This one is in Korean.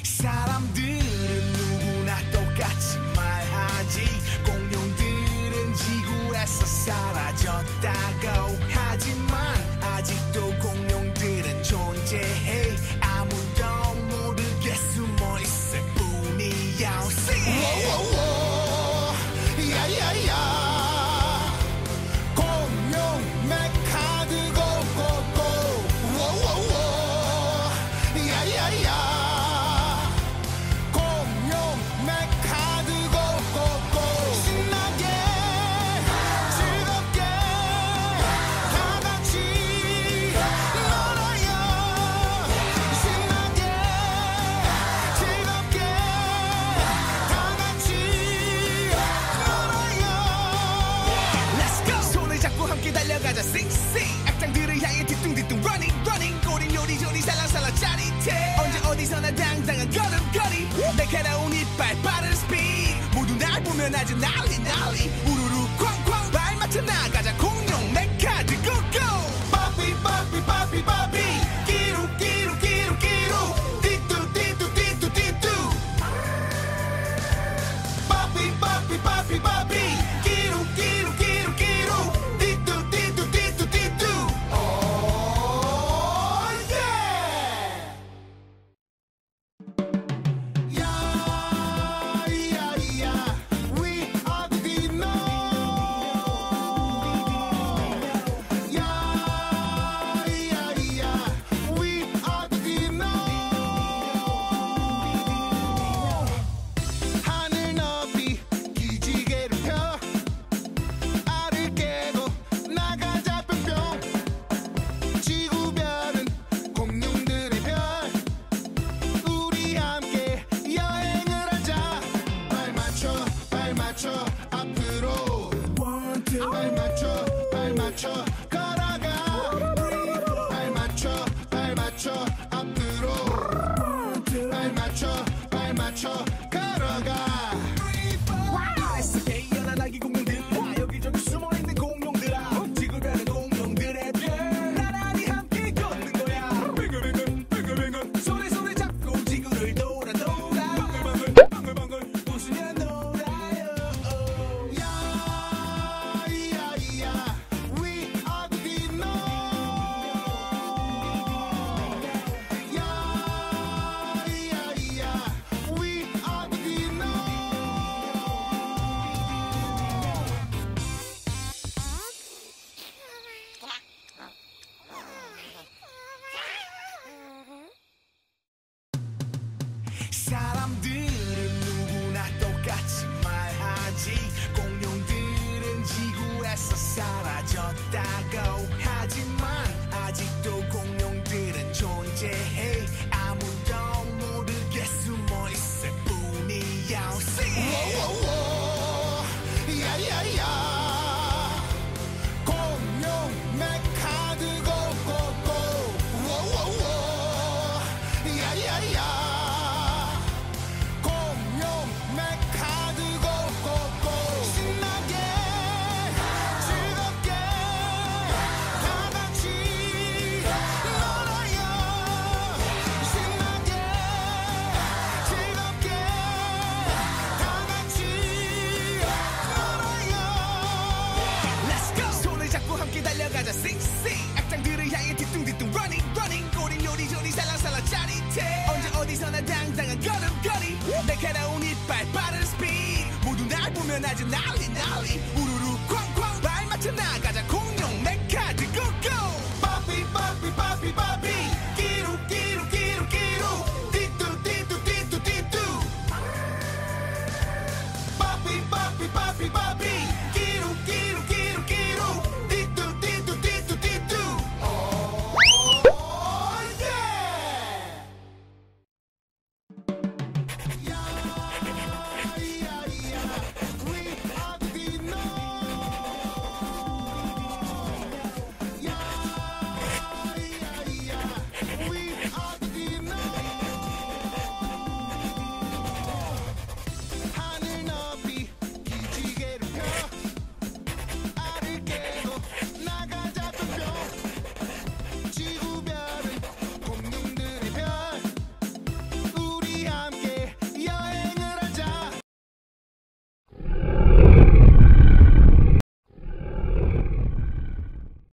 사람들은 누구나 똑같이 말하지 공룡들은 지구에서 사라졌다고 하지만 아직도 공룡들은 존재해 아무도 모르게 숨어있을 뿐이야. 야야야 공룡 메카드 고고고 야야야 공룡 메카드 고고고 신나게 즐겁게 다같이 놀아요. 신나게 즐겁게 다같이 놀아요. Let's go. 손을 잡고 함께 달려가자 sing sing 악당들을 향해 뒤뚱뒤뚱 running running 꼬린 요리조리 살랑살랑 짜릿해 언제 어디서나 당당한 걸음걸이 날카로운 이빨 빠른 스피드 모두 날 보면 아주 난리 난리 우르르 쾅쾅 발맞춰 나가자 공룡 메카드 고고 빠삐 빠삐 빠삐 빠삐 끼루 끼루 끼루 끼루 띠뚜 띠뚜 띠뚜 띠뚜 빠삐 빠삐 빠삐 빠삐 끼루 끼루 끼루 끼루 띠뚜 띠뚜 띠뚜 띠뚜 오 예. 야야야 we are the dino 야야야 we are the dino 하늘 높이 기지개를 펴 알을 깨고 나가자 뿅뿅 지구별은 공룡들의 별 우리 함께 여행을 하자 발 맞춰 앞으로 발 맞춰 걸어가 발 맞춰 앞으로 발 맞춰 걸어가 아래서 깨어난 아기 공룡들아 여기저기 숨어있는 공룡들아 지구별의 공룡들의 별 나란히 함께 걷는 거야 빙글빙글 손에 잡고 지구를 돌아 방글방글 웃으며 놀아요. 야야야 we are the dino 야야야 we are the dino 사람들은 누구나 똑같이 말하지 공룡들은 지구에서 사라졌다고 하지만 아직도 공룡들은 존재해 아무도 모르게 숨어있을 뿐이야. 야야야 공룡 메카드 고고고 야야야 공룡 메카드 고고고 신나게 즐겁게 다같이 놀아요. 신나게 즐겁게 다같이 놀아요. Let's go. 손을 잡고 함께 달려가자 sing sing 악당들을 향해 뒤뚱뒤뚱 running running 꼬린 요리조리 살랑살랑 짜릿해 언제 어디서나 당당한 걸음걸이 날카로운 이빨 빠른 스피드 모두 날 보면 아주 난리 난리